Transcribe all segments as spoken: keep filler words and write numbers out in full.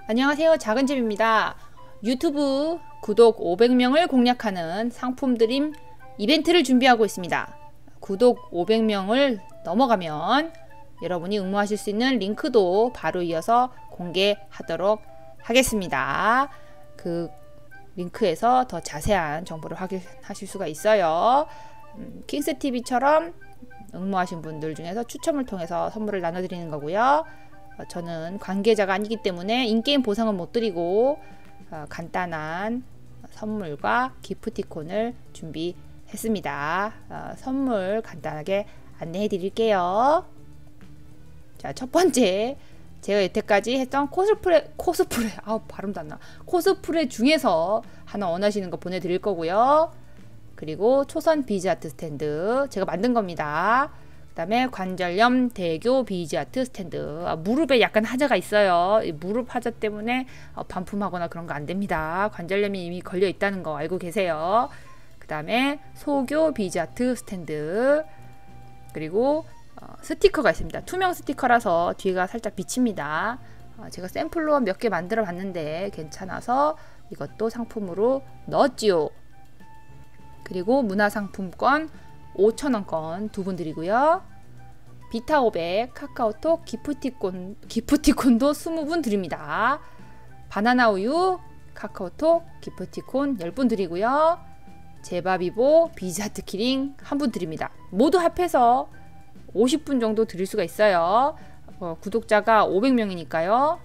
안녕하세요, 작은집입니다. 유튜브 구독 오백 명을 공략하는 상품 드림 이벤트를 준비하고 있습니다. 구독 오백 명을 넘어가면 여러분이 응모하실 수 있는 링크도 바로 이어서 공개하도록 하겠습니다. 그 링크에서 더 자세한 정보를 확인하실 수가 있어요. 음, 킹스티비처럼 응모하신 분들 중에서 추첨을 통해서 선물을 나눠드리는 거고요. 어, 저는 관계자가 아니기 때문에 인게임 보상은 못 드리고 어, 간단한 선물과 기프티콘을 준비했습니다. 어, 선물 간단하게 안내해 드릴게요. 자, 첫 번째, 제가 여태까지 했던 코스프레 코스프레 아 발음도 안 나. 코스프레 중에서 하나 원하시는 거 보내드릴 거고요. 그리고 초선 비즈 아트 스탠드 제가 만든 겁니다. 그 다음에 관절염 대교 비즈 아트 스탠드. 아, 무릎에 약간 하자가 있어요. 이 무릎 하자 때문에 어, 반품하거나 그런 거 안 됩니다. 관절염이 이미 걸려 있다는 거 알고 계세요. 그 다음에 소교 비즈 아트 스탠드. 그리고 어, 스티커가 있습니다. 투명 스티커라서 뒤가 살짝 비칩니다. 어, 제가 샘플로 몇 개 만들어 봤는데 괜찮아서 이것도 상품으로 넣었지요. 그리고 문화상품권 오천 원권 두 분 드리고요. 비타 오백, 카카오톡, 기프티콘, 기프티콘도 이십 분 드립니다. 바나나 우유, 카카오톡, 기프티콘 십 분 드리고요. 제바비보, 비즈아트 키링 한 분 드립니다. 모두 합해서 오십 분 정도 드릴 수가 있어요. 어, 구독자가 오백 명이니까요.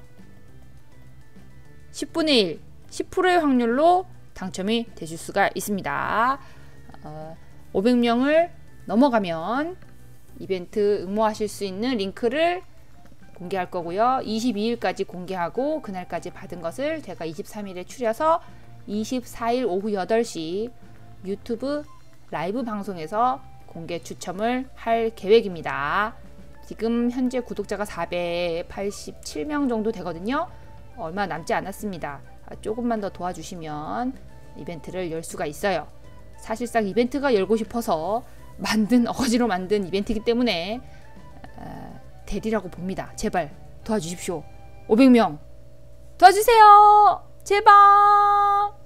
십분의 일, 십 퍼센트의 확률로 당첨이 되실 수가 있습니다. 어, 오백 명을 넘어가면 이벤트 응모하실 수 있는 링크를 공개할 거고요. 이십이 일까지 공개하고 그날까지 받은 것을 제가 이십삼 일에 추려서 이십사 일 오후 여덟 시 유튜브 라이브 방송에서 공개 추첨을 할 계획입니다. 지금 현재 구독자가 사백팔십칠 명 정도 되거든요. 얼마 남지 않았습니다. 조금만 더 도와주시면 이벤트를 열 수가 있어요. 사실상 이벤트가 열고 싶어서 만든 어거지로 만든 이벤트이기 때문에 어, 되리라고 봅니다. 제발 도와주십시오. 오백 명 도와주세요. 제발.